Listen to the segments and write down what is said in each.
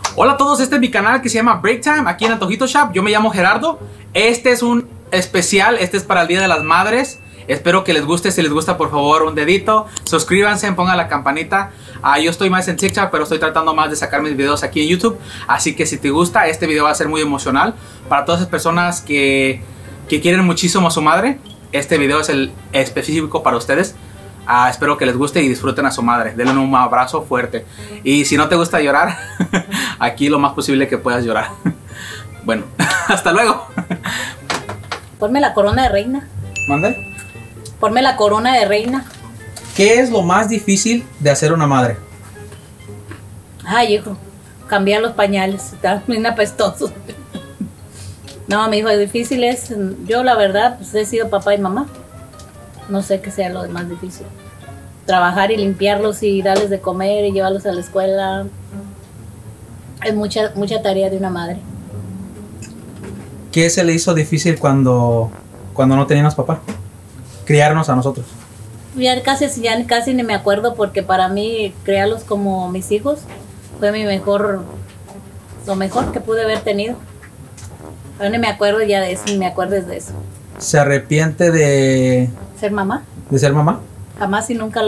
Hola a todos, este es mi canal que se llama Break Time, aquí en Antojito Shop. Yo me llamo Gerardo. Este es un especial, este es para el Día de las Madres. Espero que les guste, si les gusta por favor un dedito. Suscríbanse, pongan la campanita. Yo estoy más en TikTok, pero estoy tratando más de sacar mis videos aquí en YouTube. Así que si te gusta, este video va a ser muy emocional. Para todas esas personas que quieren muchísimo a su madre, este video es el específico para ustedes. Espero que les guste y disfruten a su madre. Denle un abrazo fuerte. Y si no te gusta llorar, aquí lo más posible que puedas llorar. Bueno, hasta luego. Ponme la corona de reina. ¿Mande? Ponme la corona de reina. ¿Qué es lo más difícil de hacer una madre? Ay, hijo, cambiar los pañales. Están bien apestosos. No, mi hijo, difícil es... Yo, la verdad, pues he sido papá y mamá. No sé qué sea lo más difícil. Trabajar y limpiarlos y darles de comer y llevarlos a la escuela. Es mucha tarea de una madre. ¿Qué se le hizo difícil cuando no teníamos papá? Criarnos a nosotros. Ya casi ni me acuerdo, porque para mí criarlos como mis hijos fue lo mejor que pude haber tenido. Pero ni me acuerdo ya de eso, ni me acuerdes de eso. ¿Se arrepiente de ¿Ser mamá? ¿De ser mamá? Jamás y nunca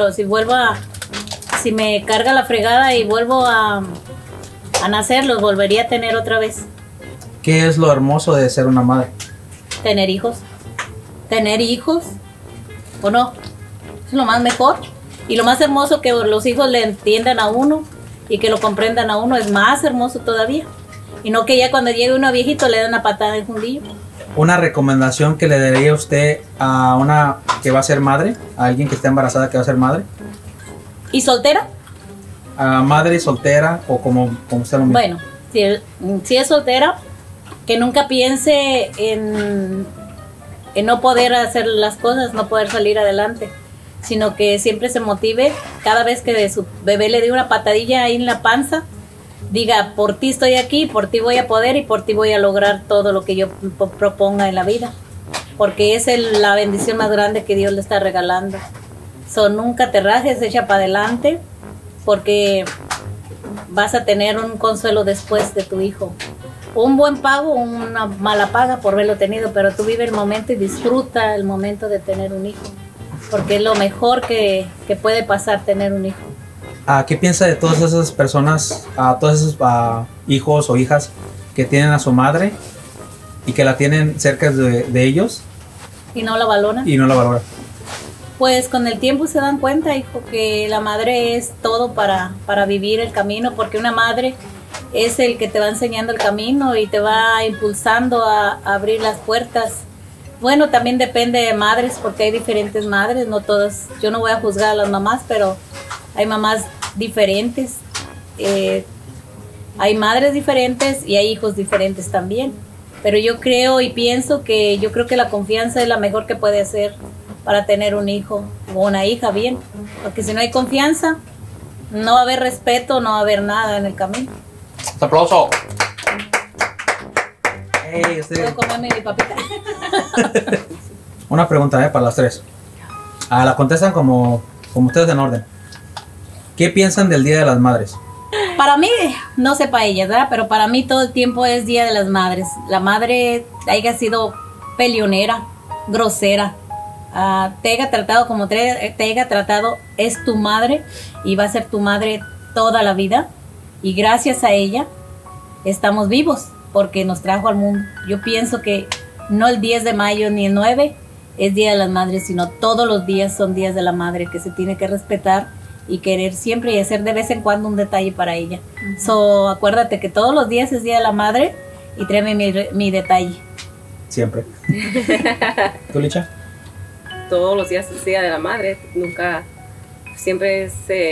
si me carga la fregada y vuelvo a nacer, los volvería a tener otra vez. ¿Qué es lo hermoso de ser una madre? Tener hijos. Tener hijos. ¿O no? Es lo más mejor. Y lo más hermoso, que los hijos le entiendan a uno y que lo comprendan a uno, es más hermoso todavía. Y no que ya cuando llegue uno viejito le den una patada en el fundillo. ¿Una recomendación que le daría usted a una que va a ser madre? ¿A alguien que está embarazada que va a ser madre? ¿Y soltera? ¿A madre soltera o como usted lo mismo? Bueno, si es soltera, que nunca piense en no poder hacer las cosas, no poder salir adelante, sino que siempre se motive cada vez que su bebé le dé una patadilla ahí en la panza. Diga, por ti estoy aquí, por ti voy a poder y por ti voy a lograr todo lo que yo proponga en la vida. Porque es la bendición más grande que Dios le está regalando. Nunca te rajes, echa para adelante, porque vas a tener un consuelo después de tu hijo. Un buen pago, una mala paga por haberlo tenido, pero tú vive el momento y disfruta el momento de tener un hijo. Porque es lo mejor que puede pasar, tener un hijo. ¿Qué piensa de todas esas personas, todos esos hijos o hijas que tienen a su madre y que la tienen cerca de ellos? ¿Y no la valoran? Y no la valoran. Pues con el tiempo se dan cuenta, hijo, que la madre es todo para vivir el camino, porque una madre es el que te va enseñando el camino y te va impulsando a abrir las puertas. Bueno, también depende de madres, porque hay diferentes madres, no todas. Yo no voy a juzgar a las mamás, pero hay mamás diferentes, hay madres diferentes y hay hijos diferentes también. Pero yo creo que la confianza es la mejor que puede hacer para tener un hijo o una hija bien. Porque si no hay confianza, no va a haber respeto, no va a haber nada en el camino. ¡Aplauso! Hey, ¿puedo comerme mi papita? Una pregunta para las tres. La contestan como ustedes en orden. ¿Qué piensan del Día de las Madres? Para mí, no sé para ellas, ¿verdad? Pero para mí todo el tiempo es Día de las Madres. La madre haya sido peleonera, grosera, te haya tratado como te haya tratado, es tu madre y va a ser tu madre toda la vida. Y gracias a ella estamos vivos, porque nos trajo al mundo. Yo pienso que no el 10 de mayo ni el 9 es Día de las Madres, sino todos los días son días de la madre, que se tiene que respetar y querer siempre y hacer de vez en cuando un detalle para ella. Acuérdate que todos los días es Día de la Madre y tráeme mi detalle. Siempre. ¿Tú, Licha? Todos los días es Día de la Madre. Nunca, siempre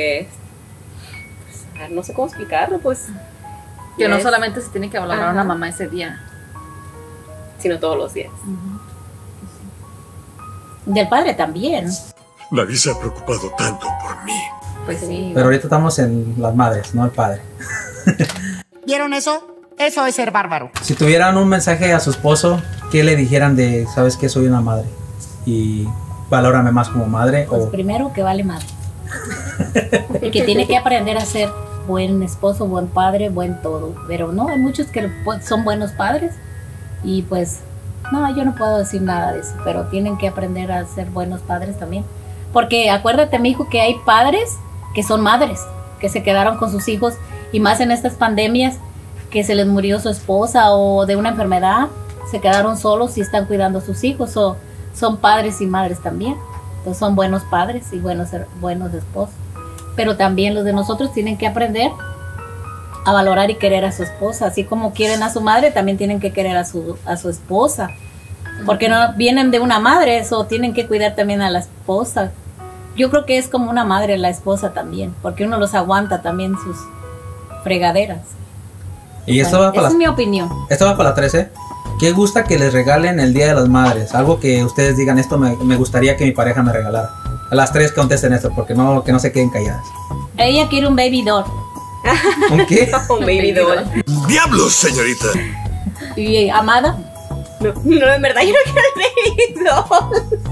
no sé cómo explicarlo, pues. Que no solamente se tiene que valorar a una mamá ese día, sino todos los días. Del padre también. Nadie se ha preocupado tanto por mí. Pues sí. Pero ahorita estamos en las madres, no el padre. ¿Vieron eso? Eso es ser bárbaro. Si tuvieran un mensaje a su esposo, ¿qué le dijeran de, sabes que soy una madre y valórame más como madre? Pues primero que vale madre. Y que tiene que aprender a ser buen esposo, buen padre, buen todo. Pero no, hay muchos que pues, son buenos padres y pues no, yo no puedo decir nada de eso, pero tienen que aprender a ser buenos padres también. Porque acuérdate, mi hijo, que hay padres que son madres, que se quedaron con sus hijos y más en estas pandemias que se les murió su esposa o de una enfermedad, se quedaron solos y están cuidando a sus hijos, o son padres y madres también. Entonces son buenos padres y buenos esposos. Pero también los de nosotros tienen que aprender a valorar y querer a su esposa, así como quieren a su madre, también tienen que querer a su esposa, porque no vienen de una madre, eso tienen que cuidar también a la esposa. Yo creo que es como una madre la esposa también, porque uno los aguanta también sus fregaderas. Y esto Bueno, va para esa es mi opinión. Esto va para la 13. ¿Qué gusta que les regalen el Día de las Madres? Algo que ustedes digan, esto me gustaría que mi pareja me regalara. A las 3 contesten esto, porque no, que no se queden calladas. Ella quiere un baby doll. ¿Un qué? Un baby doll. ¡Diablos, señorita! Y Amada, No, en verdad yo no quiero el baby doll.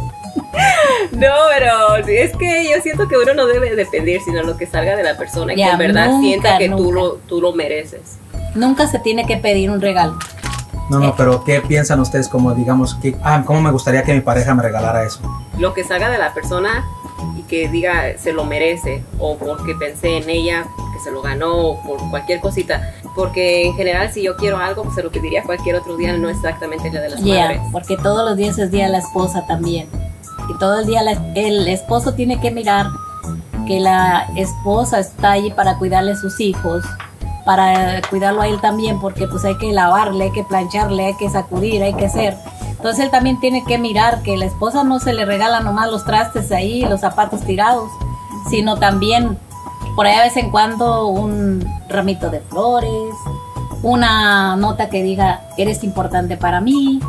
No, pero es que yo siento que uno no debe depender, sino lo que salga de la persona y Ya, que en verdad nunca, sienta que nunca. tú lo mereces. nunca se tiene que pedir un regalo. No, pero ¿qué piensan ustedes como, digamos, cómo me gustaría que mi pareja me regalara eso? Lo que salga de la persona y que diga se lo merece, o porque pensé en ella, que se lo ganó, o por cualquier cosita. Porque en general, si yo quiero algo, pues se lo pediría cualquier otro día, no exactamente el Día de las Madres. Porque todos los días es día de la esposa también. Y todo el día el esposo tiene que mirar que la esposa está allí para cuidarle a sus hijos, para cuidarlo a él también, porque pues hay que lavarle, hay que plancharle, hay que sacudir, hay que hacer. Entonces él también tiene que mirar que la esposa no se le regala nomás los trastes ahí, los zapatos tirados, sino también por ahí de vez en cuando un ramito de flores, una nota que diga, eres importante para mí,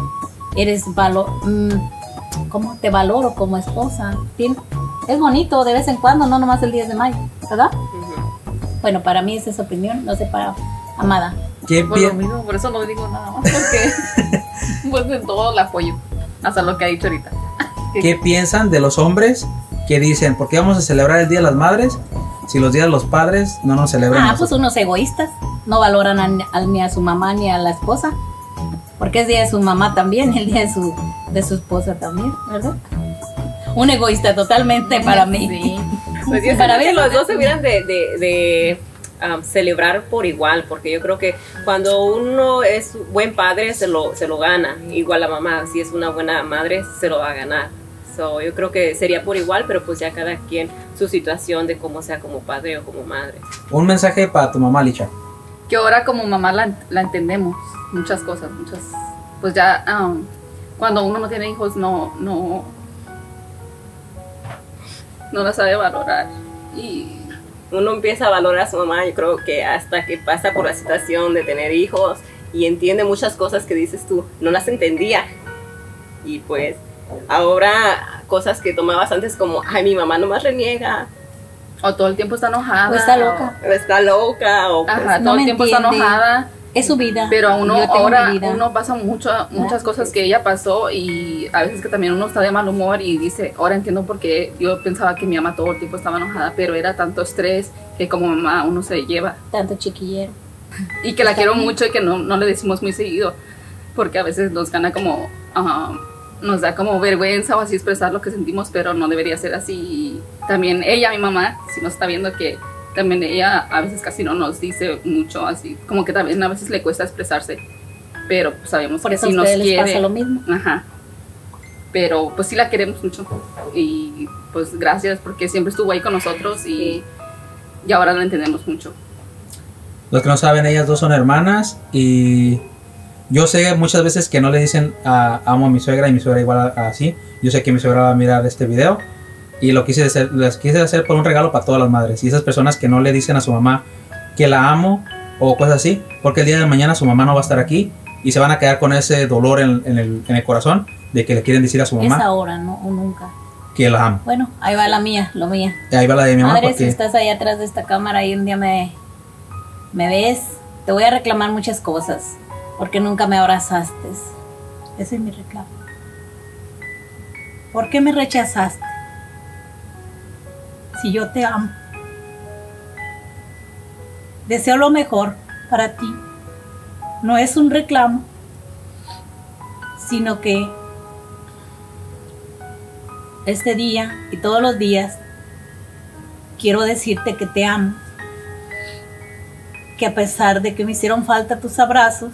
¿cómo te valoro como esposa? Es bonito de vez en cuando, no nomás el 10 de mayo, ¿verdad? Bueno, para mí esa es su opinión, no sé para Amada. ¿Qué Por lo mismo, por eso no digo nada más, porque pues de todo el apoyo, hasta lo que ha dicho ahorita. ¿Qué piensan de los hombres que dicen, ¿por qué vamos a celebrar el Día de las Madres si los días de los padres no nos celebran? Pues unos egoístas, no valoran ni a su mamá ni a la esposa, porque es día de su mamá también, el día de su esposa también, ¿verdad? Un egoísta totalmente para mí. Sí. Pues yo Para creo que ver- los dos se hubieran de celebrar por igual, porque yo creo que cuando uno es buen padre se lo gana, igual la mamá, si es una buena madre se lo va a ganar. So, yo creo que sería por igual, pero pues ya cada quien su situación de cómo sea como padre o como madre. Un mensaje para tu mamá, Licha. Que ahora como mamá la entendemos, muchas cosas, pues ya cuando uno no tiene hijos no la sabe valorar. Y Uno empieza a valorar a su mamá, yo creo que hasta que pasa por la situación de tener hijos y entiende muchas cosas que dices tú, no las entendía. Y pues ahora cosas que tomabas antes como, ay, mi mamá nomás reniega, o todo el tiempo está enojada. O está loca. o está loca, o pues, Ajá, No todo el me tiempo está entiende. enojada. Es su vida. Pero uno Yo tengo ahora mi vida. uno pasa muchas cosas que ella pasó, y a veces que también uno está de mal humor y dice, ahora entiendo por qué yo pensaba que mi mamá todo el tiempo estaba enojada, pero era tanto estrés que como mamá uno se lleva. Tanto chiquillero. Y que la quiero mucho y que no le decimos muy seguido, porque a veces nos gana como, nos da como vergüenza o así expresar lo que sentimos, pero no debería ser así. Y también ella, mi mamá, si nos está viendo, que también ella a veces casi no nos dice mucho, así como que también a veces le cuesta expresarse, pero pues sabemos Por que eso sí a nos ustedes les quiere. pasa lo mismo. Ajá. Pero pues sí la queremos mucho, y pues gracias porque siempre estuvo ahí con nosotros, y ahora la entendemos mucho. Los que no saben, ellas dos son hermanas y yo sé muchas veces que no le dicen amo a mi suegra y mi suegra igual así. Yo sé que mi suegra va a mirar este video y les quise hacer por un regalo para todas las madres y esas personas que no le dicen a su mamá que la amo o cosas así, porque el día de mañana su mamá no va a estar aquí y se van a quedar con ese dolor en el corazón de que le quieren decir a su Es mamá ahora, ¿no? O nunca. que la amo. Bueno, ahí va la mía, lo mía. Y ahí va la de mi mamá Madre, si porque estás ahí atrás de esta cámara y un día me ves, te voy a reclamar muchas cosas, porque nunca me abrazaste. Ese es mi reclamo. ¿Por qué me rechazaste? Si yo te amo. Deseo lo mejor para ti. No es un reclamo, sino que este día y todos los días quiero decirte que te amo, que a pesar de que me hicieron falta tus abrazos,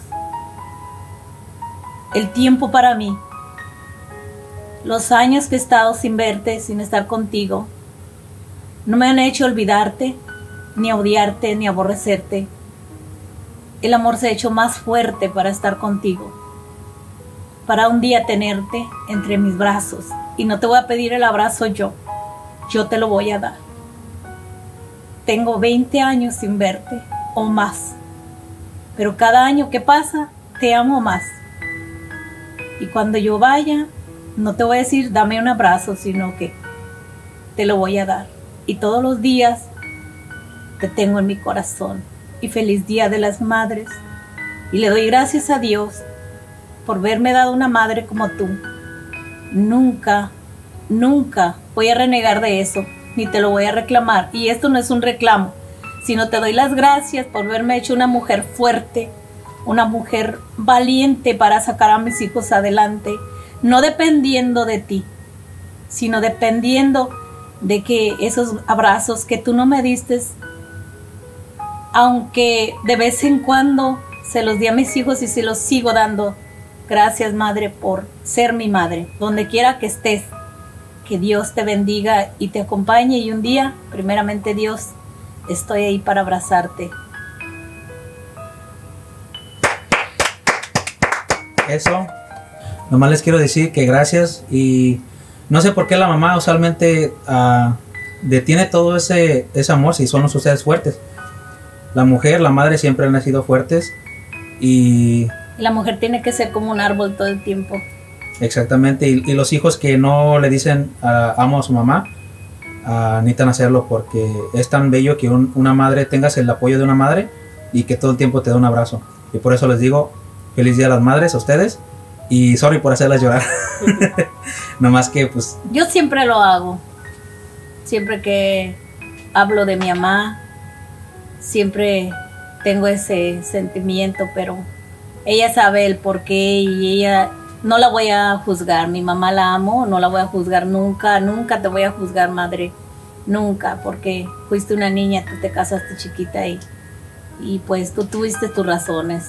el tiempo para mí, los años que he estado sin verte, sin estar contigo, no me han hecho olvidarte, ni odiarte, ni aborrecerte. El amor se ha hecho más fuerte para estar contigo, para un día tenerte entre mis brazos. Y no te voy a pedir el abrazo yo te lo voy a dar. Tengo 20 años sin verte o más, pero cada año que pasa te amo más. Y cuando yo vaya, no te voy a decir dame un abrazo, sino que te lo voy a dar. Y todos los días te tengo en mi corazón. Y feliz Día de las Madres. Y le doy gracias a Dios por haberme dado una madre como tú. Nunca, nunca voy a renegar de eso, ni te lo voy a reclamar. Y esto no es un reclamo, sino te doy las gracias por haberme hecho una mujer fuerte, una mujer valiente para sacar a mis hijos adelante, no dependiendo de ti, sino dependiendo de que esos abrazos que tú no me diste, aunque de vez en cuando se los di a mis hijos y se los sigo dando. Gracias, madre, por ser mi madre. Donde quiera que estés, que Dios te bendiga y te acompañe. Y un día, primeramente Dios, estoy ahí para abrazarte. Eso. Nomás les quiero decir que gracias. Y no sé por qué la mamá usualmente detiene todo ese amor si son ustedes fuertes. La mujer, la madre siempre han sido fuertes. Y la mujer tiene que ser como un árbol todo el tiempo. Exactamente. Y los hijos que no le dicen amo a su mamá, necesitan hacerlo, porque es tan bello que una madre tengas el apoyo de una madre y que todo el tiempo te da un abrazo. Y por eso les digo, feliz Día a las Madres a ustedes. Y sorry por hacerlas llorar. Nomás que pues... Yo siempre lo hago. Siempre que hablo de mi mamá, siempre tengo ese sentimiento, pero ella sabe el porqué y ella no la voy a juzgar. Mi mamá la amo, no la voy a juzgar nunca, nunca te voy a juzgar, madre, nunca, porque fuiste una niña, tú te casaste chiquita y pues tú tuviste tus razones,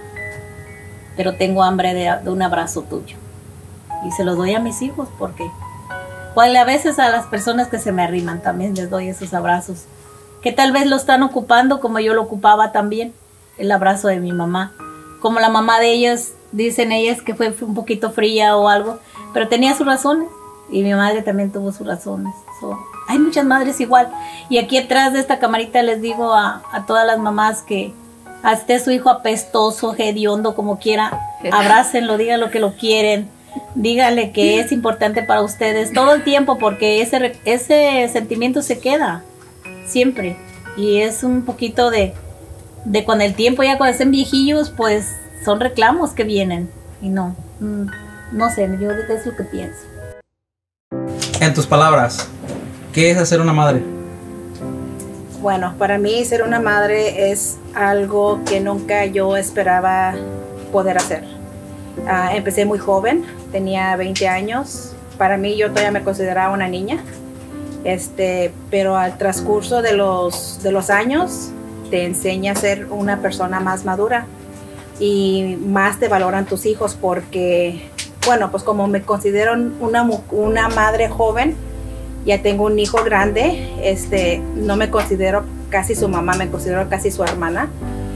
pero tengo hambre de un abrazo tuyo y se los doy a mis hijos, porque pues a veces a las personas que se me arriman también les doy esos abrazos, que tal vez lo están ocupando como yo lo ocupaba también, el abrazo de mi mamá. Como la mamá de ellas, dicen ellas que fue un poquito fría o algo, pero tenía sus razones. Y mi madre también tuvo sus razones. Hay muchas madres igual. Y aquí atrás de esta camarita les digo a todas las mamás que esté su hijo apestoso, hediondo, como quiera, abrácenlo, díganlo que lo quieren. Díganle que es importante para ustedes todo el tiempo, porque ese sentimiento se queda siempre. Y es un poquito de con el tiempo, ya cuando estén viejillos, pues son reclamos que vienen. Y no sé, yo es lo que pienso. En tus palabras, ¿qué es hacer una madre? Bueno, para mí ser una madre es algo que nunca yo esperaba poder hacer. Empecé muy joven, tenía 20 años. Para mí yo todavía me consideraba una niña. Pero al transcurso de los años te enseña a ser una persona más madura y más te valoran tus hijos, porque, bueno, pues como me considero una madre joven, ya tengo un hijo grande, no me considero casi su mamá, me considero casi su hermana,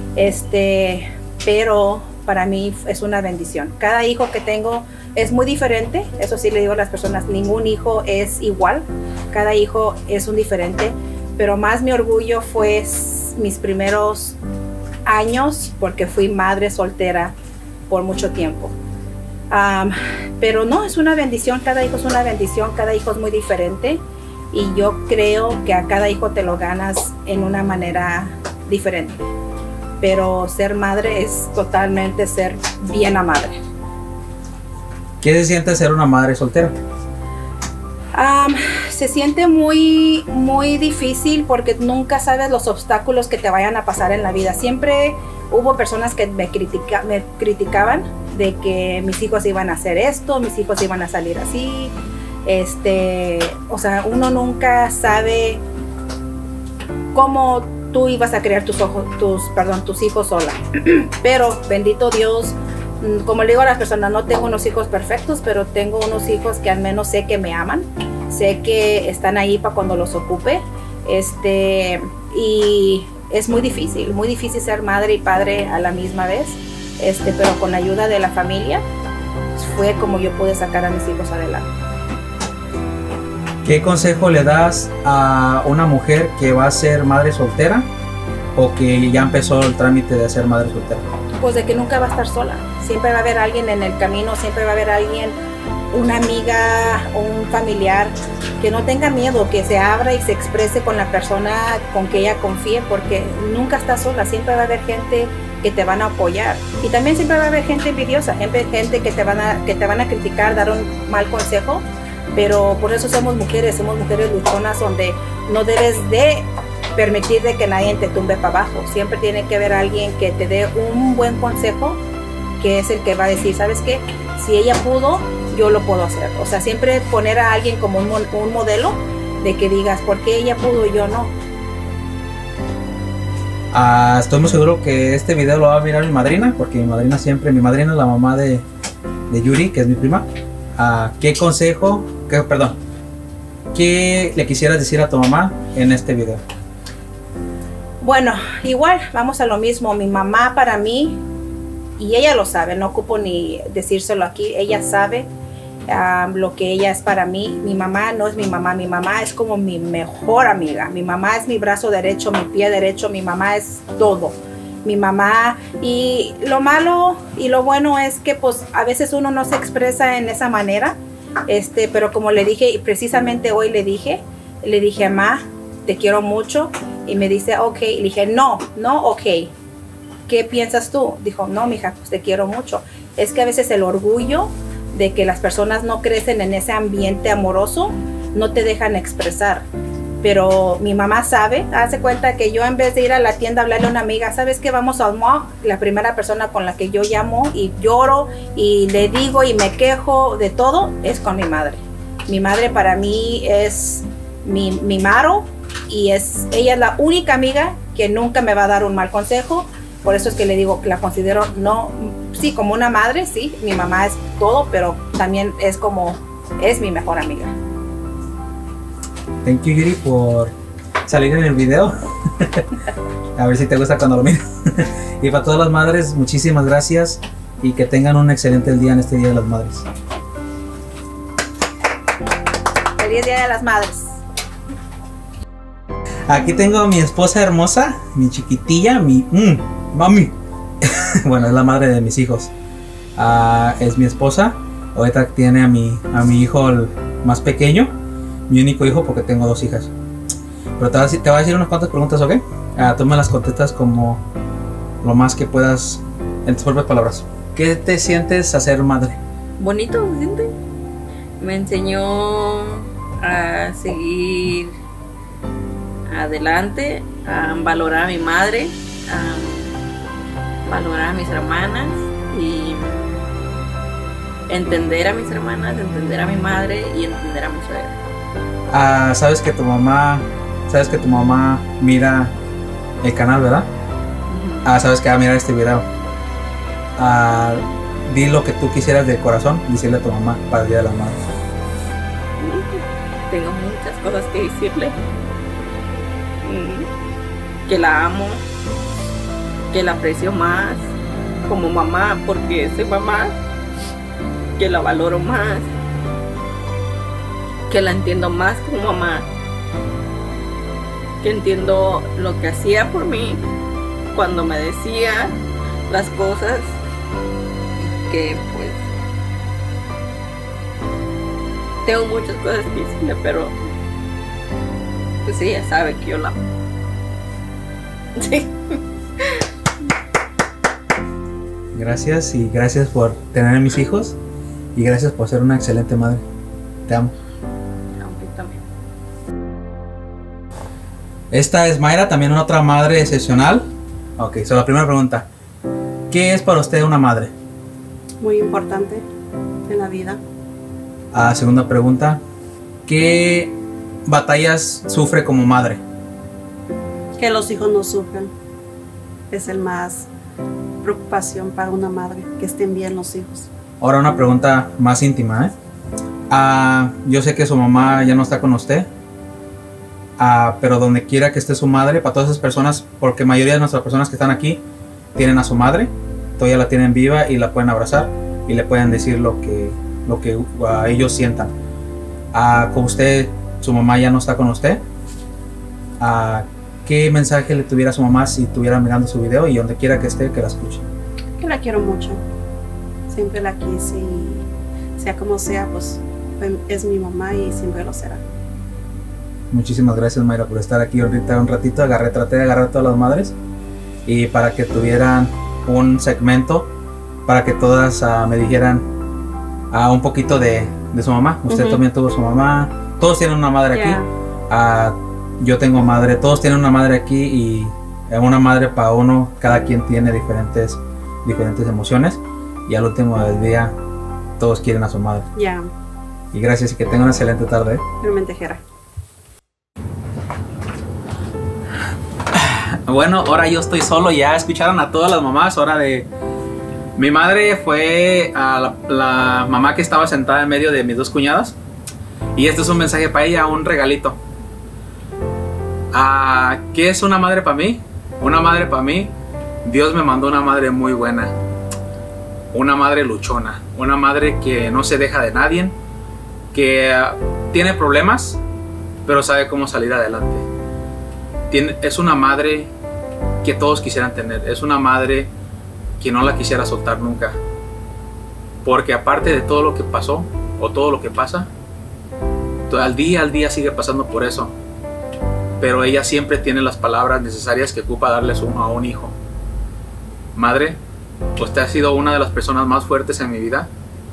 pero para mí es una bendición. Cada hijo que tengo es muy diferente, eso sí le digo a las personas, ningún hijo es igual, cada hijo es un diferente, pero más mi orgullo fue mis primeros años, porque fui madre soltera por mucho tiempo. Pero no, es una bendición, cada hijo es una bendición, cada hijo es muy diferente y yo creo que a cada hijo te lo ganas en una manera diferente. Pero ser madre es totalmente ser bien a madre. ¿Qué se siente ser una madre soltera? se siente muy, muy difícil porque nunca sabes los obstáculos que te vayan a pasar en la vida. Siempre hubo personas que me criticaban de que mis hijos iban a hacer esto, mis hijos iban a salir así. O sea, uno nunca sabe cómo tú ibas a criar tus hijos sola. Pero bendito Dios, como le digo a las personas, no tengo unos hijos perfectos, pero tengo unos hijos que al menos sé que me aman, sé que están ahí para cuando los ocupe. Y es muy difícil ser madre y padre a la misma vez, pero con la ayuda de la familia fue como yo pude sacar a mis hijos adelante. ¿Qué consejo le das a una mujer que va a ser madre soltera o que ya empezó el trámite de ser madre soltera? Pues de que nunca va a estar sola. Siempre va a haber alguien en el camino, siempre va a haber alguien, una amiga o un familiar, que no tenga miedo, que se abra y se exprese con la persona con que ella confíe, porque nunca está sola. Siempre va a haber gente que te van a apoyar, y también siempre va a haber gente envidiosa, gente que te van a criticar, dar un mal consejo. Pero por eso somos mujeres luchonas, donde no debes de permitir de que nadie te tumbe para abajo. Siempre tiene que haber alguien que te dé un buen consejo, que es el que va a decir, ¿sabes qué? Si ella pudo, yo lo puedo hacer. O sea, siempre poner a alguien como un modelo de que digas, ¿por qué ella pudo y yo no? Estoy muy seguro que este video lo va a mirar mi madrina, porque mi madrina es la mamá de Yuri, que es mi prima. ¿Qué consejo, qué le quisieras decir a tu mamá en este video? Bueno, igual, vamos a lo mismo. Mi mamá para mí, y ella lo sabe, no ocupo ni decírselo aquí, ella sabe lo que ella es para mí. Mi mamá no es mi mamá es como mi mejor amiga. Mi mamá es mi brazo derecho, mi pie derecho, mi mamá es todo. Mi mamá, y lo malo y lo bueno es que pues a veces uno no se expresa en esa manera, pero como le dije, y precisamente hoy le dije, mamá, te quiero mucho, y me dice, ok, y le dije, no, ok, ¿qué piensas tú? Dijo, no, mija, pues te quiero mucho. Es que a veces el orgullo de que las personas no crecen en ese ambiente amoroso, no te dejan expresar. Pero mi mamá sabe, hace cuenta que yo en vez de ir a la tienda a hablarle a una amiga, ¿sabes qué? Vamos a Walmart, la primera persona con la que yo llamo y lloro y le digo y me quejo de todo, es con mi madre. Mi madre para mí es mi maro, y ella es la única amiga que nunca me va a dar un mal consejo. Por eso es que le digo que la considero, sí, como una madre, sí, mi mamá es todo, pero también es mi mejor amiga. Thank you, Yuri, por salir en el video. A ver si te gusta cuando lo mires. Y para todas las madres, muchísimas gracias y que tengan un excelente día en este Día de las Madres. Feliz Día de las Madres. Aquí tengo a mi esposa hermosa, mi chiquitilla, mi mami. Bueno, es la madre de mis hijos. Es mi esposa. Ahorita tiene a mi hijo el más pequeño, mi único hijo, porque tengo 2 hijas. Pero te voy a decir unas cuantas preguntas, ¿ok? Tú me las contestas como lo más que puedas en tus propias palabras. ¿Qué te sientes a ser madre? Bonito, ¿me siente? Me enseñó a seguir adelante, a valorar a mi madre, a valorar a mis hermanas y entender a mis hermanas, entender a mi madre y entender a mi suegra. Sabes que tu mamá mira el canal, ¿verdad? Sabes que va a mirar este video. Di lo que tú quisieras de corazón decirle a tu mamá para el Día de las Madres. Tengo muchas cosas que decirle. Que la amo, que la aprecio más como mamá porque soy mamá, que la valoro más, que la entiendo más como mamá, que entiendo lo que hacía por mí cuando me decía las cosas, que pues tengo muchas cosas que decirle, pero pues ella sabe que yo la amo. Sí. Gracias, y gracias por tener a mis hijos y gracias por ser una excelente madre. Te amo. Aunque también. Esta es Mayra, también otra madre excepcional. Ok, la primera pregunta. ¿Qué es para usted una madre? Muy importante en la vida. Segunda pregunta. ¿Qué batallas sufre como madre? Que los hijos no sufran. Es el más preocupación para una madre, que estén bien los hijos. Ahora una pregunta más íntima, yo sé que su mamá ya no está con usted, pero donde quiera que esté su madre, para todas esas personas, porque la mayoría de nuestras personas que están aquí tienen a su madre, todavía la tienen viva y la pueden abrazar y le pueden decir lo que ellos sientan. Como usted, su mamá ya no está con usted, ¿qué mensaje le tuviera a su mamá si estuviera mirando su video y donde quiera que esté, que la escuche? Que la quiero mucho. Siempre la quise y sea como sea, pues es mi mamá y siempre lo será. Muchísimas gracias, Mayra, por estar aquí ahorita un ratito. Traté de agarrar a todas las madres y para que tuvieran un segmento para que todas me dijeran un poquito de su mamá. Usted también tuvo su mamá. Todos tienen una madre aquí. Yo tengo madre. Todos tienen una madre aquí y una madre para uno. Cada quien tiene diferentes emociones y al último del día todos quieren a su madre. Y gracias y que tengan una excelente tarde. Realmente, Jera. Bueno, ahora yo estoy solo, ya escucharon a todas las mamás. Ahora de mi madre fue a la mamá que estaba sentada en medio de mis dos cuñadas. Y este es un mensaje para ella, un regalito. ¿Qué es una madre para mí? Una madre para mí, Dios me mandó una madre muy buena. Una madre luchona, una madre que no se deja de nadie, que tiene problemas, pero sabe cómo salir adelante. Es una madre que todos quisieran tener, es una madre que no la quisiera soltar nunca, porque aparte de todo lo que pasó o todo lo que pasa, al día sigue pasando por eso, pero ella siempre tiene las palabras necesarias que ocupa darles a un hijo. Madre, usted ha sido una de las personas más fuertes en mi vida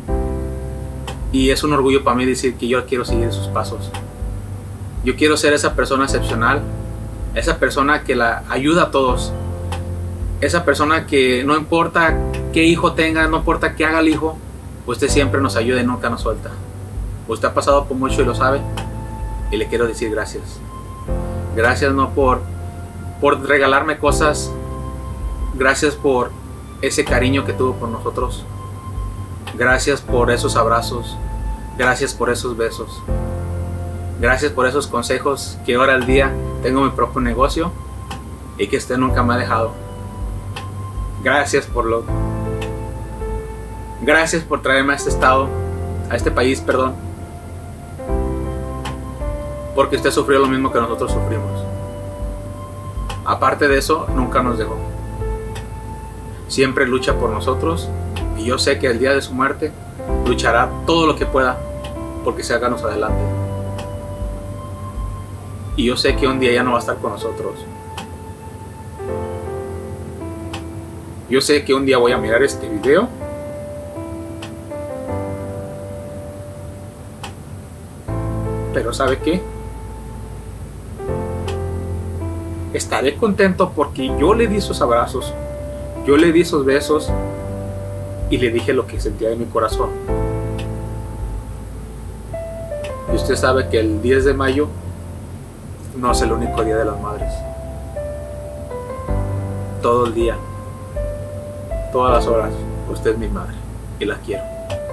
y es un orgullo para mí decir que yo quiero seguir sus pasos. Yo quiero ser esa persona excepcional, esa persona que la ayuda a todos, esa persona que no importa qué hijo tenga, no importa qué haga el hijo, usted siempre nos ayuda y nunca nos suelta. Usted ha pasado por mucho y lo sabe y le quiero decir gracias. Gracias no por regalarme cosas, gracias por ese cariño que tuvo por nosotros. Gracias por esos abrazos. Gracias por esos besos. Gracias por esos consejos que ahora al día tengo mi propio negocio y que usted nunca me ha dejado. Gracias Gracias por traerme a este estado, a este país, perdón. Porque usted sufrió lo mismo que nosotros sufrimos. Aparte de eso, nunca nos dejó. Siempre lucha por nosotros y yo sé que el día de su muerte luchará todo lo que pueda porque sacarnos adelante. Y yo sé que un día ya no va a estar con nosotros. Yo sé que un día voy a mirar este video pero ¿sabe qué? Estaré contento porque yo le di esos abrazos, yo le di esos besos y le dije lo que sentía en mi corazón. Y usted sabe que el 10 de mayo no es el único día de las madres. Todo el día, todas las horas, usted es mi madre y la quiero.